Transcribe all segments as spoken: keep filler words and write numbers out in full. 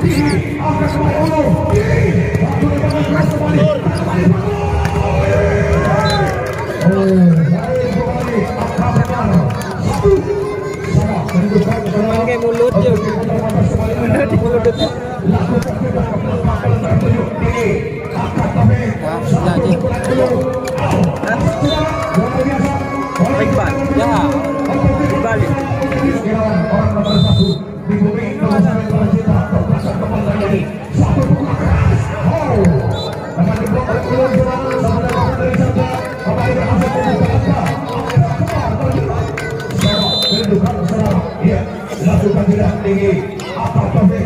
Pakai mulut ya. Mulut di mulut. Baik, ya. Balik. Lakukan tidak tinggi apa Taufik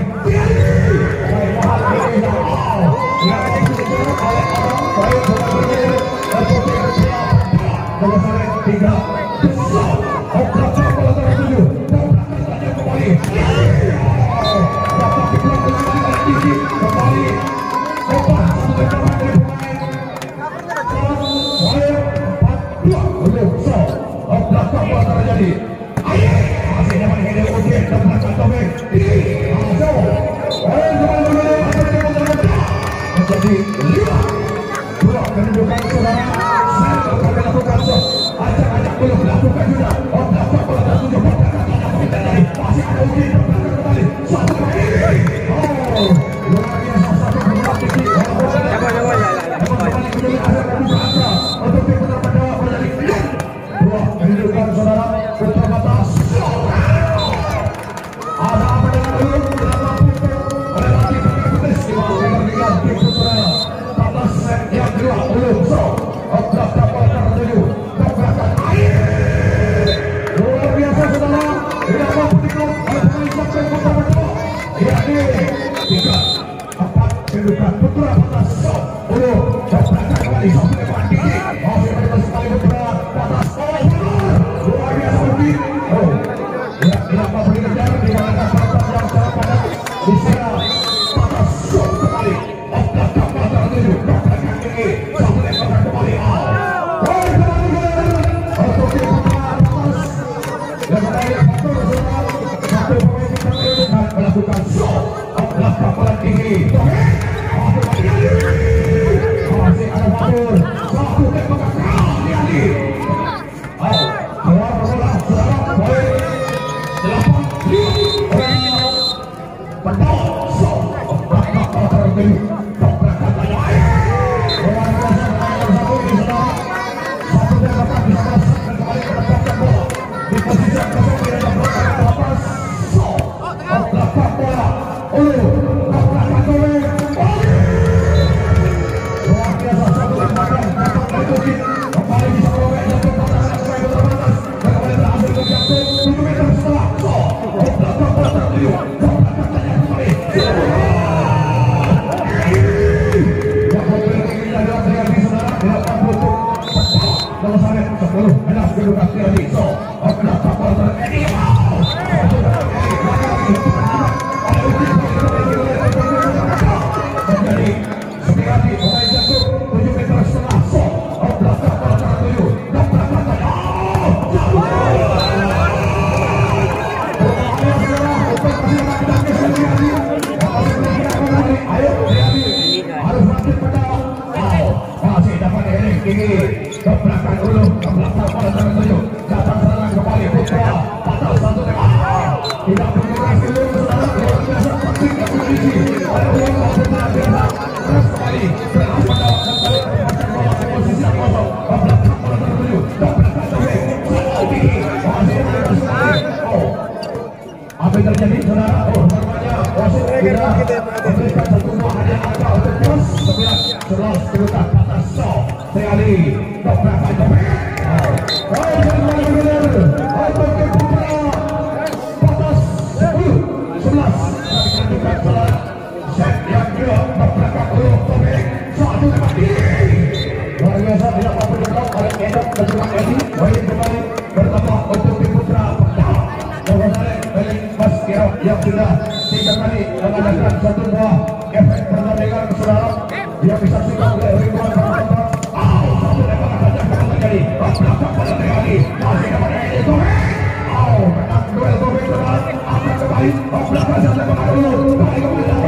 yang sudah tiga kali mengadakan satu buah efek pertandingan saudara yang disaksikan oleh ribuan penonton. Oh, satu tembakan saja akan terjadi. Belakang pada kali masih dapat itu. Oh, menang duel Taufik saudara akan kembali. Oh, belakang saja kembali dulu. Kembali kembali.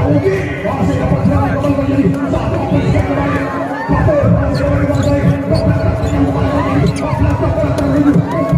Ugi masih dapat serangan kembali menjadi satu posisi kembali. Fatur masih kembali menguasai. Koprak yang kembali lagi. Koprak koprak tertuju.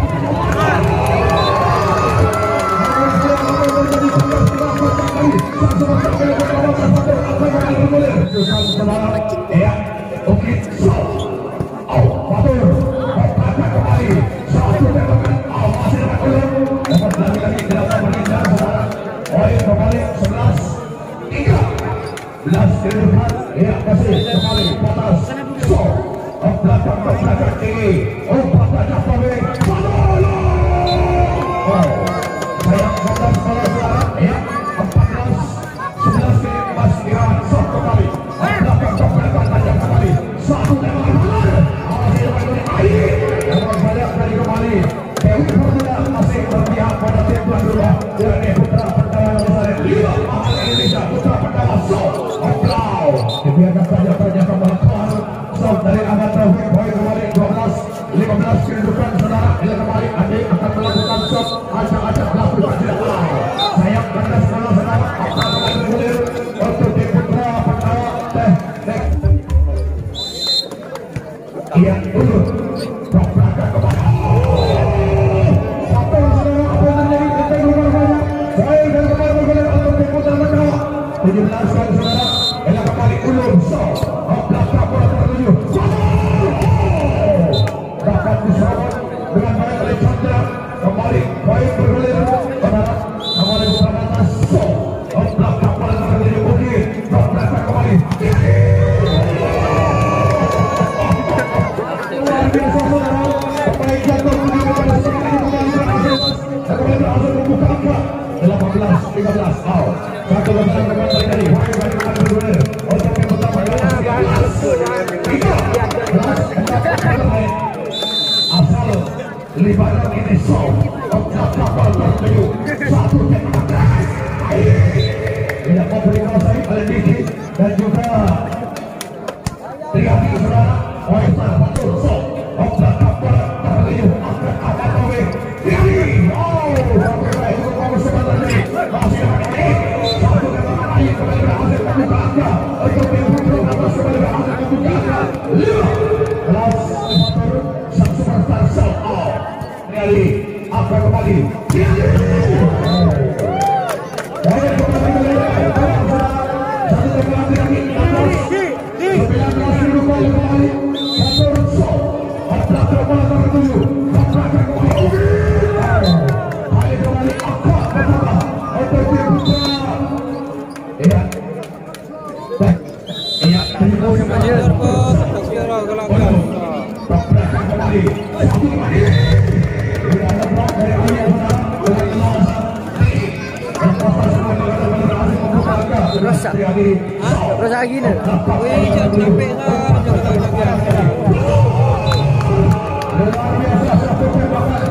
Ya, oke, so, oh, Fatur, koprak kembali. Satu tembakan, oh masih dapat ulang. Dapat lagi-lagi delapan menit dan saudara. Poin kembali sebelas tiga belas ke depan. Ya masih kembali patas. So, oh belakang ke belakang tinggi. Oh patah Japawe. Oh, saya patas pada saudara. Ya empat belas sebelas ke depan. Irawan so kembali. Oh belakang ke belakang tajam kembali. Satu tembakan benar. Masih dapat dari air. Dapat banyak dari kembali. Dewi Permuda masih berpihak pada tim tuan rumah. Yakni Putra Pertawa nomor lima mahal Indonesia. Putra Pertawa so Oplau dibiarkan saja saja kembali keluar. So dari Ahmad Taufik poin kembali dua belas lima belas kedudukan saudara. Bila kembali Andi akan melakukan shot acak-acak melakukan tidak tahu. Sayap kandas bola saudara. Akan bergulir untuk tim Putra Pertawa. Teh teh. Ia dulu. Pertawa kembali. tujuh belas kali saudara. Elah kembali ulur. So, belakang bola tertuju. Dapat diserang dengan baik oleh Chandra. Kembali poin bergulir. Saudara, kembali bukan atas. So, belakang bola tertuju. Oke, belakang kembali. Luar biasa saudara. Baik jatuh puji kepada serangan ini kembali berhasil. Dan kembali berhasil membuka angka. delapan belas tiga belas out. Satu lebaran kembali dari Wahyu Wahyu Wahyu Wahyu untuk yang pertama adalah tiga belas tiga belas asal libaran ini so otak kapal tertuju satu tembakan tidak mau beri kuasai oleh Diki dan juga tiga tiga saudara Wahyu Wahyu so otak kapal tertuju angkat angkat kowe tiga oh sampai baik untuk kamu sebentar ini masih ada satu tembakan air kembali berhasil membuka angka untuk Bimbo atas kembali berhasil membuka angka lima belas sang superstar sold out kembali angka kembali dan kembali kembali satu tembakan lagi sembilan belas ribu kali kembali satu sold otak bola tertuju otak kembali kali kembali angka pertama untuk Bimbo. Iya. Baik. Iya, Bimbo yang maju. Tabrakan kembali. Satu kembali. Sudah ada blok dari Ayah saudara. Rosak. Rosak lagi nih. Wih, jangan sampai lah. Jangan sampai. Luar biasa satu tembakan.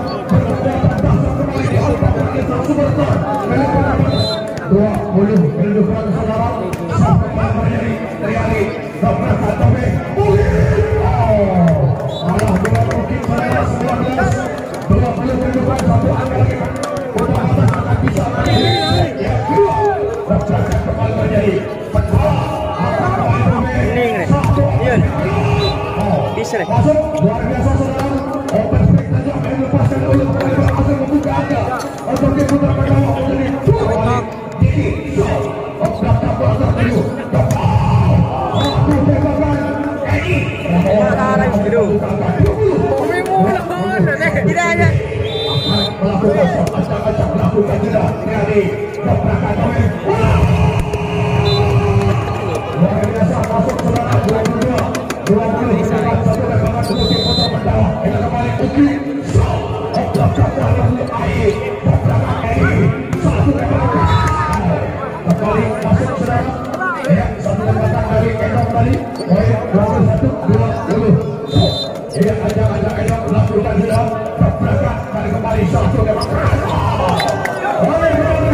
Dua puluh kedudukan saudara sampai menjadi terjadi tabrakan tapi oh malah dua mungkin saudara sembilan belas dua puluh kedudukan satu angka lagi untuk atas akan bisa ya kedua tabrakan kembali menjadi Pertawa akan kembali menjadi satu bisa deh. masuk luar biasa saudara open speak saja melepaskan dulu kembali berhasil membuka angka untuk tim Putra Pertawa menjadi dua Diki, so, belakang bola tertuju. Satu tembakan. Edi. Arah biru. Kami mula mana? Tidak ada. Melakukan shot acak-acak melakukan tidak. Edi. Tabrakan kami. Luar biasa masuk saudara dua puluh dua. dua puluh satu tembakan untuk tim Putra Pertawa. Kita kembali Uki. So, belakang bola tertuju. Air. Tabrakan Edi. Satu tembakan. Kembali masuk saudara. Ya, satu tembakan dari Endong tadi. Poin dua puluh satu dua puluh. So, ya ajak-ajak Endong melakukan sudah. Tabrakan kali kembali satu tembakan. Oleh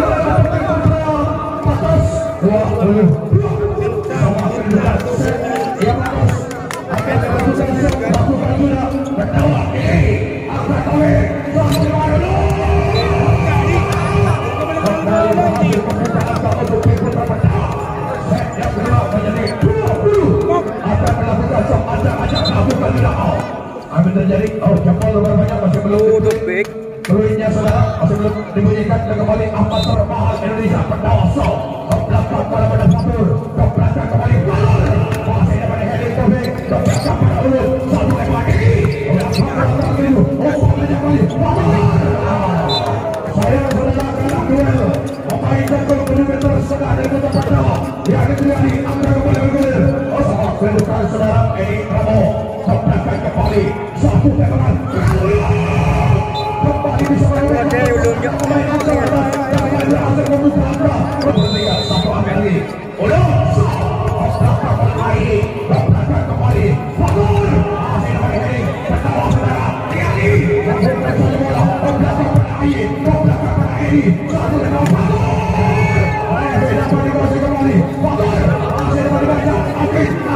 atas dua puluh. Sama kedudukan set yang atas akan melakukan set melakukan sudah. Pertawa ini akan oleh satu tembakan. Kembali berhasil membuka angka untuk tim Putra Pertawa. Dawasau belakang pada pada Fatur ke belakang kembali masih dapat heading Taufik ke belakang pada Ulul satu ekor lagi belakang pada Ulul oh banyak kali saya saudara kalah duel memainkan gol kilometer setengah dari kota Padang yang terjadi angka kembali bergulir oh kedudukan saudara Edi Prabowo ke belakang kembali satu tekangan kembali bisa melakukan pemain asal yang akan membuka bertiga satu angka lagi udah belakang kembali belakang kembali Fatur masih dapat heading ke bawah saudara Edi yang bergerak saja bola ke belakang pada Edi ke belakang pada Edi satu tekangan Fatur dapat dikuasai kembali Fatur masih dapat dibaca Akid